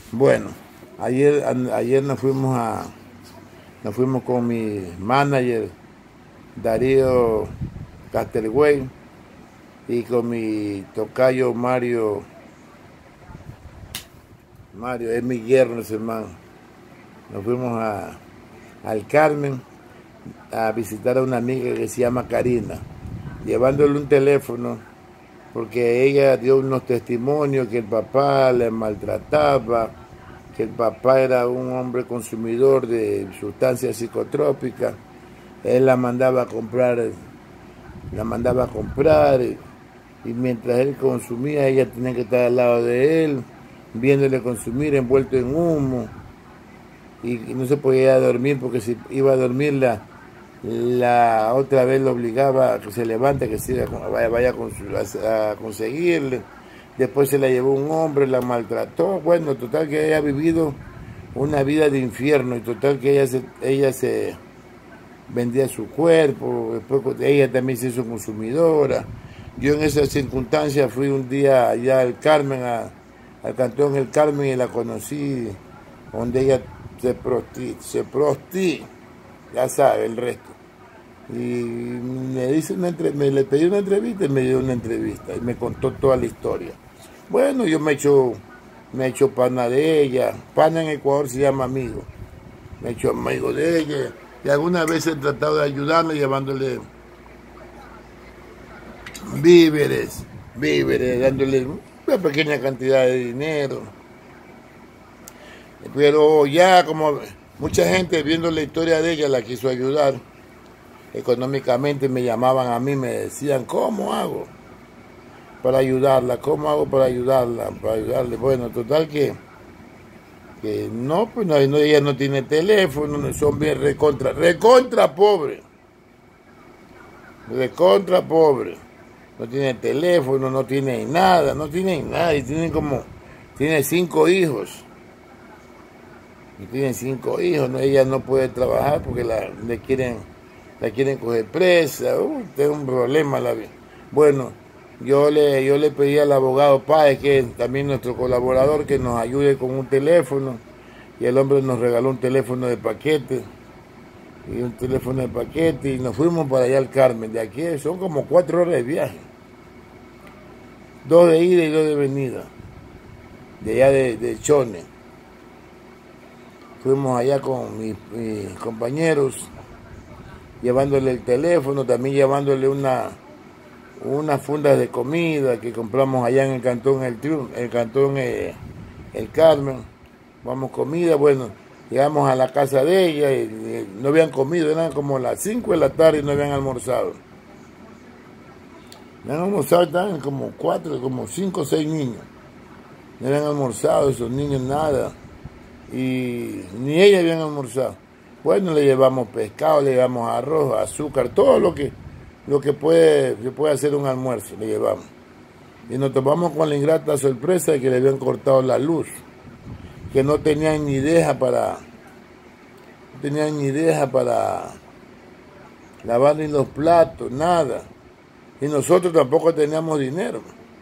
Bueno, ayer nos fuimos con mi manager Darío Castelgüey y con mi tocayo Mario es mi yerno ese hermano. Nos fuimos al Carmen a visitar a una amiga que se llama Karina, llevándole un teléfono porque ella dio unos testimonios que el papá le maltrataba, que el papá era un hombre consumidor de sustancias psicotrópicas. Él la mandaba a comprar y mientras él consumía ella tenía que estar al lado de él, viéndole consumir envuelto en humo y no se podía dormir porque si iba a dormir la otra vez lo obligaba a que se levante, que vaya a conseguirle. Después se la llevó un hombre, la maltrató. Bueno, total que ella ha vivido una vida de infierno y total que ella se vendía su cuerpo. Después ella también se hizo consumidora. Yo en esas circunstancias fui un día allá al Carmen, al Cantón El Carmen, y la conocí, donde ella ya sabe el resto. Y le pedí una entrevista y me dio una entrevista y me contó toda la historia. Bueno, yo me he hecho pana de ella. Pana en Ecuador se llama amigo. Me he hecho amigo de ella y algunas veces he tratado de ayudarle llevándole víveres, dándole una pequeña cantidad de dinero. Pero ya como mucha gente viendo la historia de ella la quiso ayudar económicamente, me llamaban a mí, me decían, ¿cómo hago para ayudarla? ¿Cómo hago para ayudarla? Para ayudarle. Bueno, total que no, pues no, ella no tiene teléfono, son bien recontra pobre. Recontra pobre. No tiene teléfono, no tiene nada, y tiene 5 hijos. Y tiene 5 hijos, ¿no? Ella no puede trabajar porque la quieren coger presa. Tengo un problema la vida. Bueno, yo le pedí al abogado Páez, que es también nuestro colaborador, que nos ayude con un teléfono. Y el hombre nos regaló un teléfono de paquete. Y nos fuimos para allá al Carmen. De aquí son como 4 horas de viaje. 2 de ida y 2 de venida. De allá de Chone. Fuimos allá con mis compañeros, llevándole el teléfono, también llevándole unas fundas de comida que compramos allá en el Cantón El Carmen. Vamos comida, bueno, llegamos a la casa de ella y no habían comido, eran como las 5 de la tarde y no habían almorzado. No habían almorzado, estaban como 5 o 6 niños. No habían almorzado esos niños nada. Y ni ella habían almorzado. Bueno, le llevamos pescado, le llevamos arroz, azúcar, todo lo que se puede hacer un almuerzo, le llevamos. Y nos topamos con la ingrata sorpresa de que le habían cortado la luz, que no tenían ni idea para lavar ni los platos, nada. Y nosotros tampoco teníamos dinero.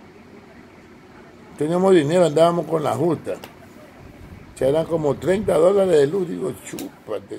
Andábamos con la justa. Eran como $30 de luz. Digo, chúpate.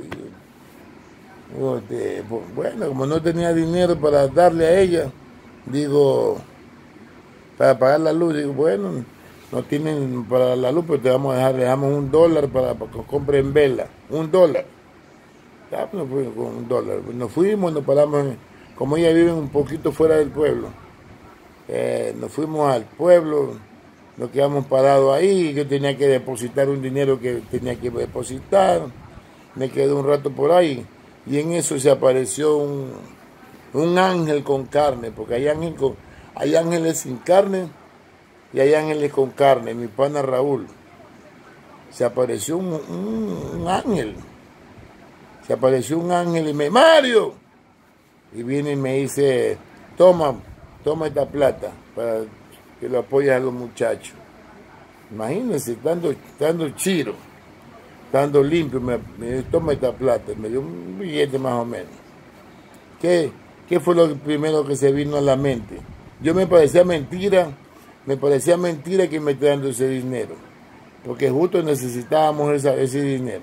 Bueno, como no tenía dinero para darle a ella, digo, para pagar la luz, digo, bueno, no tienen para la luz, pero te vamos a dejar, le dejamos $1 para que compren vela. $1. Ya, pues, nos fuimos con $1. Nos fuimos, nos paramos, como ella vive un poquito fuera del pueblo, nos fuimos al pueblo. Nos quedamos parados ahí, yo tenía que depositar un dinero que tenía que depositar, me quedé un rato por ahí y en eso se apareció un ángel con carne, porque hay ángeles sin carne y hay ángeles con carne. Mi pana Raúl, se apareció un ángel, y me, Mario, y viene y me dice, toma esta plata para que lo apoyas a los muchachos. Imagínense, estando chiro, estando limpio, me toma esta plata, me dio un billete más o menos. ¿Qué fue lo primero que se vino a la mente? Me parecía mentira que me esté dando ese dinero. porque justo necesitábamos ese dinero.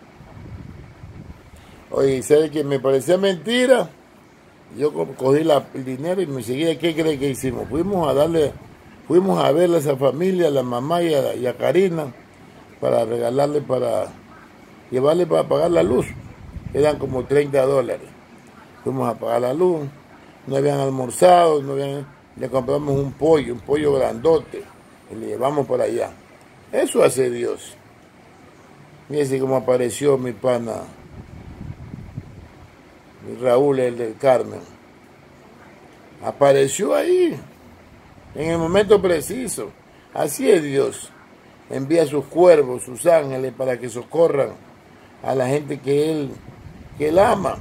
Oye, ¿sabe que me parecía mentira? Yo cogí el dinero y me seguía. ¿Qué cree que hicimos? Fuimos a verle a esa familia, a la mamá y a Karina, para regalarle, para llevarle para pagar la luz. Eran como $30. Fuimos a pagar la luz, no habían almorzado, le compramos un pollo grandote, y le llevamos para allá. Eso hace Dios. Fíjense cómo apareció mi pana, mi Raúl, el del Carmen. Apareció ahí, en el momento preciso. Así es Dios. Envía sus cuervos, sus ángeles, para que socorran a la gente que Él ama.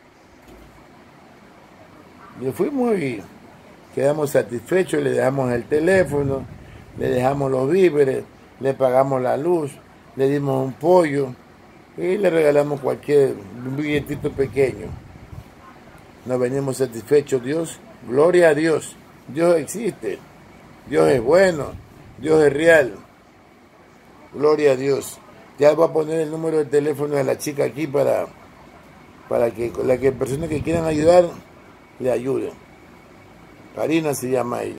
Y fuimos y quedamos satisfechos, le dejamos el teléfono, le dejamos los víveres, le pagamos la luz, le dimos un pollo y le regalamos un billetito pequeño. Nos venimos satisfechos, Dios, gloria a Dios. Dios existe, Dios es bueno, Dios es real. Gloria a Dios. Ya voy a poner el número de teléfono de la chica aquí para que las personas que quieran ayudar le ayuden. Karina se llama ella.